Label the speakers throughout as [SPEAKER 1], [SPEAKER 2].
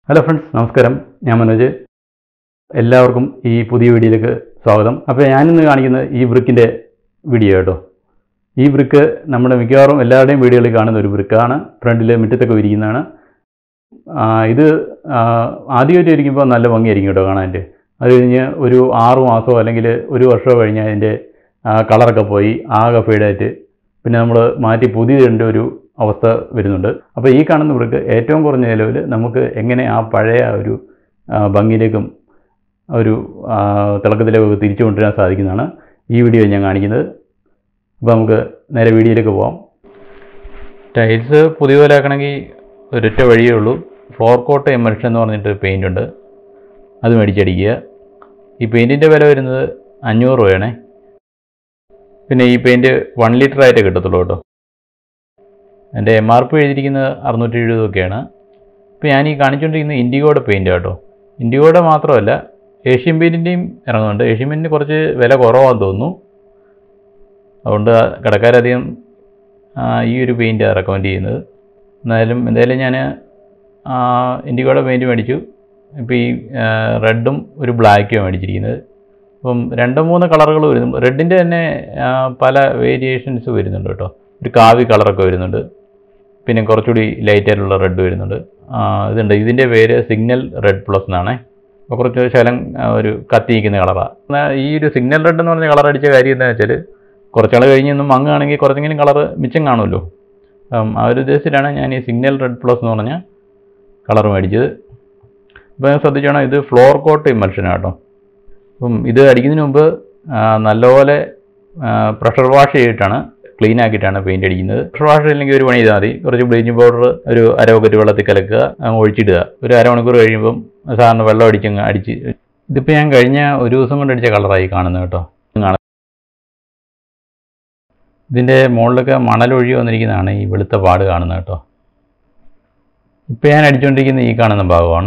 [SPEAKER 1] Hello friends, നമസ്കാരം. ഞാൻ മനോജ്. എല്ലാവർക്കും ഈ പുതിയ വീഡിയോയിലേക്ക് സ്വാഗതം. അപ്പോൾ ഞാനിന്ന് കാണിക്കുന്നത് ഈ ബ്രിക്കിൻ്റെ വീഡിയോ കേട്ടോ. ഈ ബ്രിക്ക് നമ്മുടെ മിക്കവാറും എല്ലാവരുടെയും വീഡിയോകളിൽ കാണുന്ന ഒരു ബ്രിക്കാണ്. ഫ്രണ്ടിൽ മുറ്റത്തൊക്കെ വിരിക്കുന്നതാണ്. ഇത് ആദ്യമായിട്ട് ഇരിക്കുമ്പോൾ നല്ല ഭംഗിയായിരിക്കും കേട്ടോ കാണാനായിട്ട്. അത് കഴിഞ്ഞ് ഒരു 6 മാസമോ അല്ലെങ്കിൽ ഒരു വർഷമോ കഴിഞ്ഞാൽ അതിൻ്റെ കളറൊക്കെ പോയി ആകെ ഫെയ്ഡായിട്ട് പിന്നെ നമ്മൾ മാറ്റി പുതിയതിൻ്റെ ഒരു അവസ്ഥ വരുന്നുണ്ട്. അപ്പോൾ ഈ കാണുന്ന ബ്രിക്ക് ഏറ്റവും കുറഞ്ഞ ചിലവിൽ നമുക്ക് എങ്ങനെ ആ പഴയ ഒരു ഭംഗിയിലേക്കും ഒരു തിളക്കത്തിലേക്ക് തിരിച്ചു കൊണ്ടുവരാൻ സാധിക്കുന്നതാണ് ഈ വീഡിയോ ഞാൻ കാണിക്കുന്നത്. അപ്പോൾ നമുക്ക് നേരെ വീഡിയോയിലേക്ക് പോകാം. ടൈൽസ് പുതിയ പോലെ ആക്കണമെങ്കിൽ ഒരൊറ്റ വഴിയേ ഉള്ളൂ. ഫ്ലോർ കോട്ട് എമൽഷൻ എന്ന് പറഞ്ഞിട്ട് പെയിൻ്റ് ഉണ്ട്, അത് മേടിച്ചടിക്കുക. ഈ പെയിൻറ്റിൻ്റെ വില വരുന്നത് 500 രൂപയാണേ. പിന്നെ ഈ പെയിൻറ്റ് 1 ലിറ്റർ ആയിട്ട് കിട്ടത്തുള്ളൂ കേട്ടോ. എൻ്റെ MRP എഴുതിയിരിക്കുന്നത് 670 ഒക്കെയാണ്. ഇപ്പോൾ ഞാൻ ഈ കാണിച്ചുകൊണ്ടിരിക്കുന്നത് ഇൻഡിഗോയുടെ പെയിൻ്റ് കേട്ടോ. ഇൻഡിഗോയുടെ മാത്രമല്ല, ഏഷ്യൻ പെയിൻറ്റിൻ്റെയും ഇറങ്ങുന്നുണ്ട്. ഏഷ്യൻ പെയിൻറ്റിന് കുറച്ച് വില കുറവാണെന്ന് തോന്നുന്നു. അതുകൊണ്ട് കടക്കാരധികം ഈ ഒരു പെയിൻറ്റ് റെക്കമെൻഡ് ചെയ്യുന്നത്. എന്തായാലും ഞാൻ ഇൻഡിഗോയുടെ പെയിൻറ്റ് മേടിച്ചു. ഇപ്പോൾ ഈ റെഡും ഒരു ബ്ലാക്കും മേടിച്ചിരിക്കുന്നത്. അപ്പം 2-3 കളറുകൾ വരുന്നു. റെഡിൻ്റെ തന്നെ പല വേരിയേഷൻസ് വരുന്നുണ്ട് കേട്ടോ. ഒരു കാവി കളറൊക്കെ വരുന്നുണ്ട്, പിന്നെ കുറച്ചുകൂടി ലൈറ്റായിട്ടുള്ള റെഡ് വരുന്നുണ്ട്. ഇതുണ്ട്, ഇതിൻ്റെ പേര് സിഗ്നൽ റെഡ് പ്ലസ് എന്നാണ്. അപ്പോൾ കുറച്ച് ശകലം ഒരു കത്തിയിരിക്കുന്ന കളറാണ്. ഈ ഒരു സിഗ്നൽ റെഡ് എന്ന് പറഞ്ഞ കളർ അടിച്ച കാര്യം എന്താണെന്ന് വെച്ചാൽ കുറച്ചാൾ കഴിഞ്ഞൊന്നും മങ്ങുകയാണെങ്കിൽ കുറച്ചെങ്കിലും കളർ മിച്ചം കാണുമല്ലോ. ആ ഒരു ഉദ്ദേശത്തിലാണ് ഞാൻ ഈ സിഗ്നൽ റെഡ് പ്ലസ് എന്ന് പറഞ്ഞ കളർ മേടിച്ചത്. അപ്പോൾ ഞാൻ ശ്രദ്ധിച്ചോണം, ഇത് ഫ്ലോർ കോട്ട് ഇമൽഷനാണ് കേട്ടോ. അപ്പം ഇത് അടിക്കുന്നതിന് മുമ്പ് നല്ലപോലെ പ്രഷർ വാഷ് ചെയ്തിട്ടാണ്, ക്ലീൻ ആക്കിയിട്ടാണ് പെയിൻറ്റ് അടിക്കുന്നത്. പ്രഷർ വാഷ് ഇല്ലെങ്കിൽ ഒരു പണി ചെയ്താൽ മതി. കുറച്ച് ബ്ലീച്ചിങ് പൗഡർ ഒരു അര ബക്കറ്റ് വെള്ളത്തിൽ കലക്കുക, ഒഴിച്ചിടുക. ഒരു അരമണിക്കൂർ കഴിയുമ്പം സാധാരണ വെള്ളം അടിച്ച് ഇതിപ്പോൾ ഞാൻ കഴിഞ്ഞ ഒരു ദിവസം കൊണ്ട് അടിച്ച കളറായി കാണുന്നത് കേട്ടോ. ഇതിൻ്റെ മുകളിലൊക്കെ മണലൊഴി വന്നിരിക്കുന്നതാണ് ഈ വെളുത്ത പാട് കാണുന്നത് കേട്ടോ. ഇപ്പോൾ ഞാൻ അടിച്ചുകൊണ്ടിരിക്കുന്ന ഈ കാണുന്ന ഭാഗമാണ്.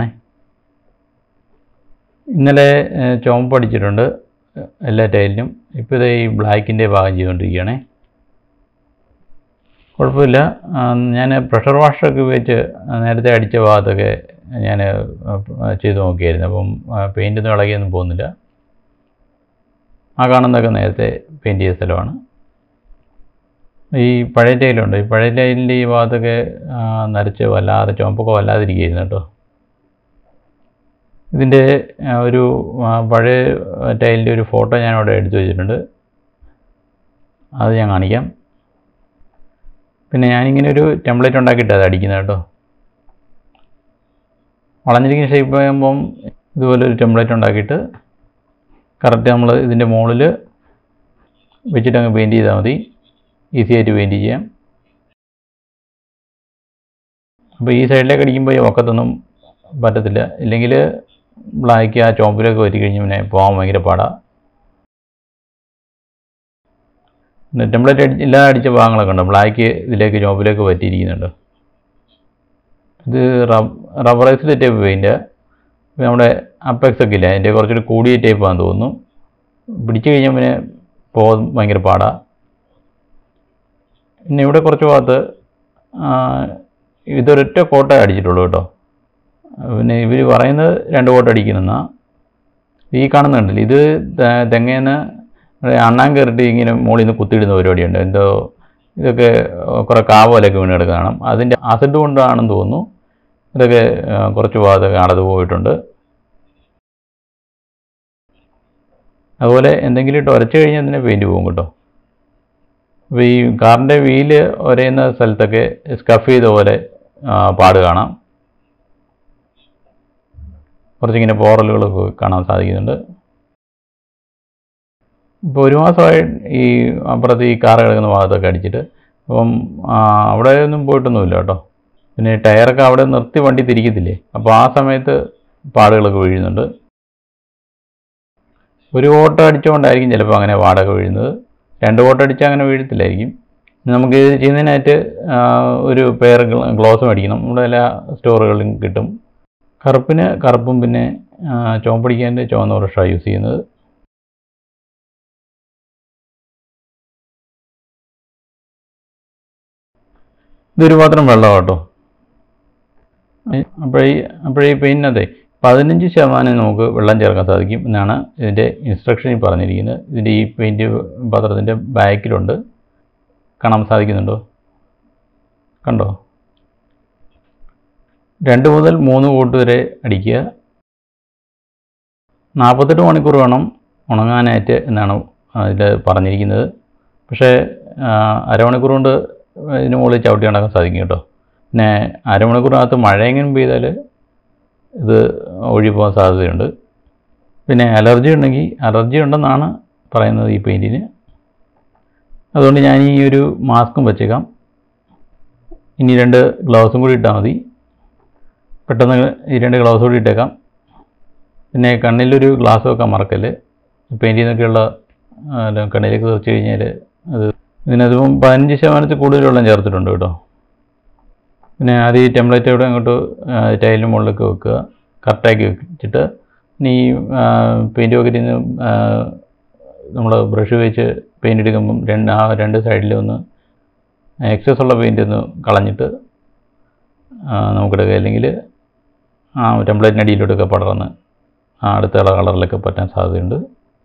[SPEAKER 1] ഇന്നലെ ചുവപ്പ് അടിച്ചിട്ടുണ്ട് എല്ലാ ടൈലിനും. ഇപ്പോൾ ഇത് ഈ ബ്ലാക്കിൻ്റെ ഭാഗം ചെയ്തുകൊണ്ടിരിക്കുകയാണേ. കുഴപ്പമില്ല. ഞാൻ പ്രഷർ വാഷൊക്കെ ഉപയോഗിച്ച് നേരത്തെ അടിച്ച ഭാഗത്തൊക്കെ ഞാൻ ചെയ്ത് നോക്കിയായിരുന്നു. അപ്പം പെയിൻറ്റൊന്നും ഇളകിയൊന്നും പോകുന്നില്ല. ആ കാണുന്നതൊക്കെ നേരത്തെ പെയിൻറ്റ് ചെയ്ത സ്ഥലമാണ്. ഈ പഴയ ടൈലുണ്ട്, ഈ പഴയ ടൈലിൻ്റെ ഈ ഭാഗത്തൊക്കെ നരച്ച് വല്ലാതെ ചുവപ്പൊക്കെ വല്ലാതിരിക്കുകയായിരുന്നു കേട്ടോ. ഇതിൻ്റെ ഒരു പഴയ ടൈലിൻ്റെ ഒരു ഫോട്ടോ ഞാനിവിടെ എടുത്തു വെച്ചിട്ടുണ്ട്, അത് ഞാൻ കാണിക്കാം. പിന്നെ ഞാനിങ്ങനെ ഒരു ടെംപ്ലേറ്റ് ഉണ്ടാക്കിയിട്ട് അത് അടിക്കുന്നത് കേട്ടോ. വളഞ്ഞിരിക്കുന്ന ഷേപ്പ് ആകുമ്പം ഇതുപോലെ ഒരു ടെംപ്ലേറ്റ് ഉണ്ടാക്കിയിട്ട് കറക്റ്റ് നമ്മൾ ഇതിൻ്റെ മുകളിൽ വെച്ചിട്ട് അങ്ങ് പെയിൻറ്റ് ചെയ്താൽ മതി. ഈസി ആയിട്ട് പെയിൻറ്റ് ചെയ്യാം. അപ്പോൾ ഈ സൈഡിലേക്ക് അടിക്കുമ്പോൾ ഈ ഒക്കത്തൊന്നും പറ്റത്തില്ല. ഇല്ലെങ്കിൽ ബ്ലാക്ക് ആ ചോപ്പിലേക്ക് പറ്റി കഴിഞ്ഞ് പിന്നെ പോകാൻ ഭയങ്കര പാടാണ്. ടെംപ്ലേറ്റ് ഇല്ലാതെ അടിച്ച ഭാഗങ്ങളൊക്കെ ഉണ്ട്, ബ്ലാക്ക് ഇതിലേക്ക് ചോപ്പിലേക്ക് പറ്റിയിരിക്കുന്നുണ്ട്. ഇത് റബ്ബറൈസ്ഡ് ടൈപ്പ് പെയിൻറ്റ്. നമ്മുടെ അപ്പെക്സ് ഒക്കെ ഇല്ല, അതിൻ്റെ കുറച്ചുകൂടി കൂടിയ ടൈപ്പാണെന്ന് തോന്നുന്നു. പിടിച്ചു കഴിഞ്ഞാൽ പിന്നെ പോകാൻ ഭയങ്കര പാടാണ്. പിന്നെ ഇവിടെ കുറച്ച് ഭാഗത്ത് ഇതൊരൊറ്റ കോട്ട അടിച്ചിട്ടുള്ളൂ കേട്ടോ. പിന്നെ ഇവർ പറയുന്നത് 2 കോട്ട അടിക്കുന്നെന്നാണ്. ഈ കാണുന്നുണ്ടല്ലോ, ഇത് തെങ്ങേന്ന് അണ്ണാൻ കയറിയിട്ട് ഇങ്ങനെ മുകളിൽ നിന്ന് കുത്തിയിടുന്ന പരിപാടിയുണ്ട്. എന്തോ ഇതൊക്കെ കുറേ കാവലൊക്കെ വീണ് കിടക്കണം. അതിൻ്റെ അസഡ് കൊണ്ടാണെന്ന് തോന്നുന്നു. ഇതൊക്കെ കുറച്ച് ഭാഗത്തൊക്കെ അടതു പോയിട്ടുണ്ട്. അതുപോലെ എന്തെങ്കിലും ഇട്ട് ഉരച്ച് കഴിഞ്ഞാൽ അതിനെ പെയിൻറ്റ് പോകും കേട്ടോ. അപ്പോൾ ഈ കാറിൻ്റെ വീല് ഒരയുന്ന സ്ഥലത്തൊക്കെ സ്കഫ് ചെയ്ത പോലെ പാട് കാണാം. കുറച്ചിങ്ങനെ പോറലുകളൊക്കെ കാണാൻ സാധിക്കുന്നുണ്ട്. ഇപ്പോൾ 1 മാസമായി ഈ അപ്പുറത്ത് ഈ കാറ് കിടക്കുന്ന ഭാഗത്തൊക്കെ അടിച്ചിട്ട്. അപ്പം അവിടെ ഒന്നും പോയിട്ടൊന്നുമില്ല കേട്ടോ. പിന്നെ ടയറൊക്കെ അവിടെ നിർത്തി വണ്ടി തിരിക്കത്തില്ലേ, അപ്പോൾ ആ സമയത്ത് പാടുകളൊക്കെ വീഴുന്നുണ്ട്. ഒരു കോട്ട അടിച്ചുകൊണ്ടായിരിക്കും ചിലപ്പോൾ അങ്ങനെ പാടൊക്കെ വീഴുന്നത്. 2 കോട്ട അടിച്ചാൽ അങ്ങനെ വീഴത്തില്ലായിരിക്കും. നമുക്ക് ഇത് ചെയ്യുന്നതിനായിട്ട് ഒരു പെയർ ഗ്ലോസ് മേടിക്കണം. നമ്മുടെ എല്ലാ സ്റ്റോറുകളിലും കിട്ടും. കറുപ്പിന് കറുപ്പും പിന്നെ ചുവപ്പടിക്കാൻ്റെ ചുവന്ന ബ്രഷാണ് യൂസ് ചെയ്യുന്നത്. ഇതൊരു പാത്രം വെള്ളം കേട്ടോ. അപ്പോഴേ ഈ പെയിൻറ്റിനകത്തെ 15% നമുക്ക് വെള്ളം ചേർക്കാൻ സാധിക്കും എന്നാണ് ഇതിൻ്റെ ഇൻസ്ട്രക്ഷനിൽ പറഞ്ഞിരിക്കുന്നത്. ഇതിൻ്റെ ഈ പെയിൻറ്റ് പാത്രത്തിൻ്റെ ബാക്കിലുണ്ട്, കാണാൻ സാധിക്കുന്നുണ്ടോ? കണ്ടോ? 2 മുതൽ 3 കോട്ട് വരെ അടിക്കുക. 48 മണിക്കൂർ വേണം ഉണങ്ങാനായിട്ട് എന്നാണ് ഇതിൽ പറഞ്ഞിരിക്കുന്നത്. പക്ഷേ അരമണിക്കൂർ കൊണ്ട് ഇതിന് മുകളിൽ ചവിട്ടി നടക്കാൻ സാധിക്കും കേട്ടോ. പിന്നെ അരമണിക്കൂറിനകത്ത് മഴയെങ്കിലും പെയ്താൽ ഇത് ഒഴിപ്പോകാൻ സാധ്യതയുണ്ട്. പിന്നെ അലർജി ഉണ്ടെന്നാണ് പറയുന്നത് ഈ പെയിൻറ്റിന്. അതുകൊണ്ട് ഞാൻ ഈ ഒരു മാസ്കും വെച്ചേക്കാം. ഇനി 2 ഗ്ലൗസും കൂടി ഇട്ടാൽ മതി. പെട്ടെന്ന് ഈ 2 ഗ്ലൗസ് കൂടി ഇട്ടേക്കാം. പിന്നെ കണ്ണിലൊരു ഗ്ലാസ് വെക്കാൻ മറക്കല്ല്. പെയിൻറ്റിൽ നിന്നൊക്കെയുള്ള കണ്ണിലേക്ക് തെറിച്ച് കഴിഞ്ഞാൽ ഇതിനകത്തിപ്പം 15% കൂടുതൽ വെള്ളം ചേർത്തിട്ടുണ്ട് കേട്ടോ. പിന്നെ ആദ്യം ഈ ടെംപ്ലേറ്റ് ഇവിടെ അങ്ങോട്ട് ടൈലിന് മുകളിലേക്ക് വെക്കുക, കറക്റ്റാക്കി വെച്ചിട്ട് ഇനി പെയിൻറ്റ് ബക്കറ്റിൽ നിന്ന് നമ്മൾ ബ്രഷ് വെച്ച് പെയിൻറ്റ് എടുക്കുമ്പം 2 സൈഡിലും ഒന്ന് എക്സസ് ഉള്ള പെയിൻറ്റ് ഒന്ന് കളഞ്ഞിട്ട് നമുക്കെടുക്കുക. അല്ലെങ്കിൽ ടെംപ്ലേറ്റിന് അടിയിലോട്ടൊക്കെ പടർന്ന് അടുത്തുള്ള കളറിലൊക്കെ പറ്റാൻ സാധ്യതയുണ്ട്.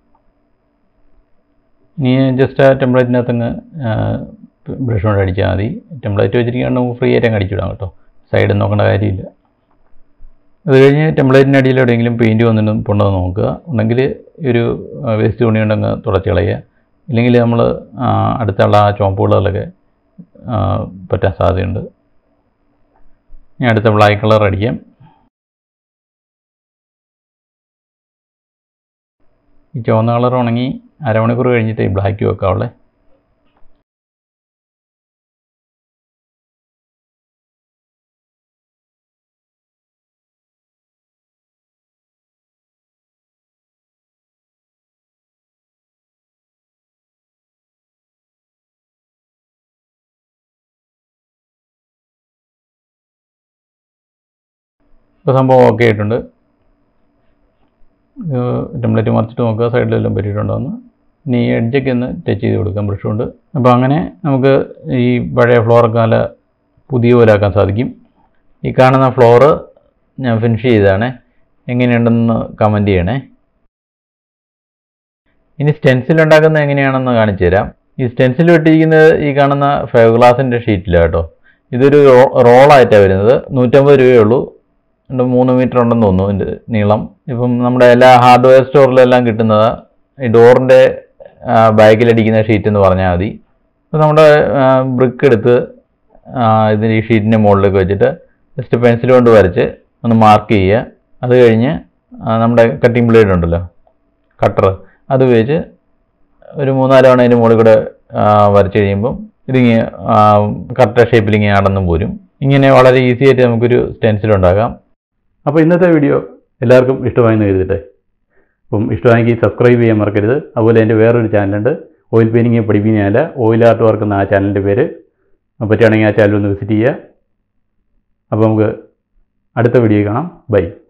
[SPEAKER 1] ഇനി ജസ്റ്റ് ആ ടെംപ്ലേറ്റിനകത്തങ്ങ് ബ്രഷ് കൊണ്ട് അടിച്ചാൽ മതി. ടെംപ്ലേറ്റ് വെച്ചിരിക്കുകയാണ് നമുക്ക് ഫ്രീ ആയിട്ട് അങ്ങ് അടിച്ചിടാം കേട്ടോ, സൈഡിൽ നോക്കേണ്ട കാര്യമില്ല. അത് കഴിഞ്ഞ് ടെംപ്ലേറ്റിൻ്റെ അടിയിൽ എവിടെയെങ്കിലും പെയിൻറ്റ് വന്നിട്ട് പൊണ്ടെന്ന് നോക്കുക. ഉണ്ടെങ്കിൽ ഒരു വേസ്റ്റ് തുണി കൊണ്ടങ്ങ് തുടച്ച് കളയുക. ഇല്ലെങ്കിൽ നമ്മൾ അടുത്തുള്ള ആ ചുവപ്പുകളൊക്കെ പറ്റാൻ സാധ്യതയുണ്ട്. ഇനി അടുത്ത ബ്ലാക്ക് കളർ അടിക്കാം. ഈ ചുവന്ന കളർ ഉണങ്ങി അരമണിക്കൂർ കഴിഞ്ഞിട്ട് ഈ ബ്ലാക്ക് വെക്കാവുള്ളേ. ഇപ്പോൾ സംഭവം ഓക്കെ ആയിട്ടുണ്ട്. ടെംപ്ലേറ്റ് മറിച്ചിട്ട് നോക്കുക സൈഡിലെല്ലാം പറ്റിയിട്ടുണ്ടോയെന്ന്. ഇനി ഈ എഡ്ജൊക്കെ ഒന്ന് ടച്ച് ചെയ്ത് കൊടുക്കാം ബ്രഷ് കൊണ്ട്. അപ്പോൾ അങ്ങനെ നമുക്ക് ഈ പഴയ ഫ്ലോറൊക്കെ നല്ല പുതിയ പോലെ ആക്കാൻ സാധിക്കും. ഈ കാണുന്ന ഫ്ലോറ് ഞാൻ ഫിനിഷ് ചെയ്തതാണ്. എങ്ങനെയുണ്ടെന്ന് കമൻറ്റ് ചെയ്യണേ. ഇനി സ്റ്റെൻസിൽ ഉണ്ടാക്കുന്നത് എങ്ങനെയാണെന്ന് കാണിച്ചു തരാം. ഈ സ്റ്റെൻസിൽ വെട്ടിയിരിക്കുന്നത് ഈ കാണുന്ന ഫൈബർ ഗ്ലാസിൻ്റെ ഷീറ്റിലാണ് കേട്ടോ. ഇതൊരു റോളായിട്ടാണ് വരുന്നത്. 150 രൂപയേ ഉള്ളൂ. 3 മീറ്റർ ഉണ്ടെന്ന് തോന്നുന്നു ഇതിൻ്റെ നീളം. ഇപ്പം നമ്മുടെ എല്ലാ ഹാർഡ്വെയർ സ്റ്റോറിലെല്ലാം കിട്ടുന്നത് ഈ ഡോറിൻ്റെ ബാക്കിലടിക്കുന്ന ഷീറ്റ് എന്ന് പറഞ്ഞാൽ മതി. അപ്പോൾ നമ്മുടെ ബ്രിക്ക് എടുത്ത് ഇതിൻ്റെ ഈ ഷീറ്റിൻ്റെ മുകളിലേക്ക് വെച്ചിട്ട് ജസ്റ്റ് പെൻസിൽ കൊണ്ട് വരച്ച് ഒന്ന് മാർക്ക് ചെയ്യുക. അത് കഴിഞ്ഞ് നമ്മുടെ കട്ടിംഗ് ബ്ലേഡ് ഉണ്ടല്ലോ, കട്ടർ, അത് ഉപയോഗിച്ച് ഒരു 3-4 തവണ അതിൻ്റെ മുകളിൽ കൂടെ വരച്ച് കഴിയുമ്പം ഇതിങ്ങനെ കറക്റ്റ് ഷേപ്പിലിങ്ങനെ അടന്നു പോരും. ഇങ്ങനെ വളരെ ഈസി ആയിട്ട് നമുക്കൊരു സ്റ്റെൻസിൽ ഉണ്ടാക്കാം. അപ്പോൾ ഇന്നത്തെ വീഡിയോ എല്ലാവർക്കും ഇഷ്ടമായെന്ന് കരുതട്ടെ. അപ്പം ഇഷ്ടമായെങ്കിൽ സബ്സ്ക്രൈബ് ചെയ്യാൻ മറക്കരുത്. അതുപോലെ എൻ്റെ വേറൊരു ചാനലുണ്ട്, ഓയിൽ പെയിൻറ്റിങ് പഠിപ്പിക്കുന്നതല്ല, ഓയിൽ ആർട്ട് വർക്ക് എന്ന ആ ചാനലിൻ്റെ പേര്. പറ്റുകയാണെങ്കിൽ ആ ചാനൽ ഒന്ന് വിസിറ്റ് ചെയ്യുക. അപ്പോൾ നമുക്ക് അടുത്ത വീഡിയോ കാണാം. ബൈ.